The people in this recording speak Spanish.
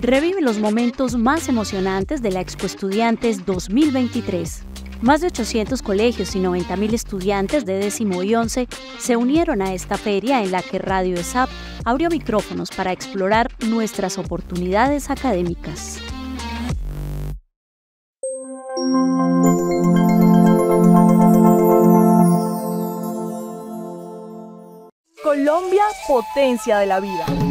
revive los momentos más emocionantes de la Expo Estudiantes 2023. Más de 800 colegios y 90.000 estudiantes de décimo y 11 se unieron a esta feria en la que Radio ESAP abrió micrófonos para explorar nuestras oportunidades académicas. Colombia, potencia de la vida.